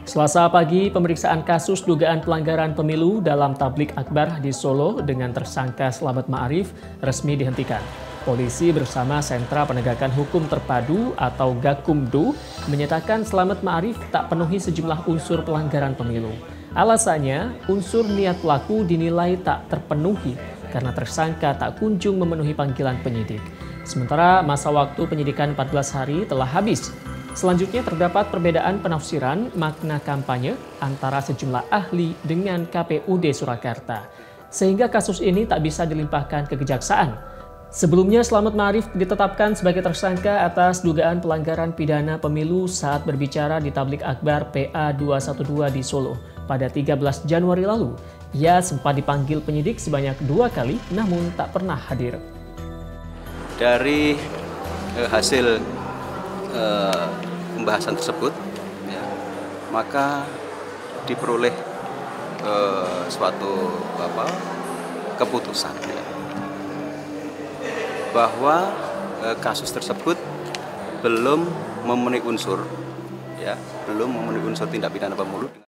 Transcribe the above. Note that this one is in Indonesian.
Selasa pagi, pemeriksaan kasus dugaan pelanggaran pemilu dalam tablik akbar di Solo dengan tersangka Slamet Ma'arif resmi dihentikan. Polisi bersama Sentra Penegakan Hukum Terpadu atau Gakumdu menyatakan Slamet Ma'arif tak penuhi sejumlah unsur pelanggaran pemilu. Alasannya, unsur niat pelaku dinilai tak terpenuhi karena tersangka tak kunjung memenuhi panggilan penyidik. Sementara masa waktu penyidikan 14 hari telah habis. Selanjutnya terdapat perbedaan penafsiran makna kampanye antara sejumlah ahli dengan KPUD Surakarta, sehingga kasus ini tak bisa dilimpahkan ke kejaksaan. Sebelumnya Slamet Ma'arif ditetapkan sebagai tersangka atas dugaan pelanggaran pidana pemilu saat berbicara di tablik akbar PA 212 di Solo pada 13 Januari lalu. Ia sempat dipanggil penyidik sebanyak 2 kali namun tak pernah hadir. Dari hasil pembahasan tersebut, ya, maka diperoleh suatu keputusan, ya, bahwa kasus tersebut belum memenuhi unsur, ya, belum memenuhi unsur tindak pidana pemilu.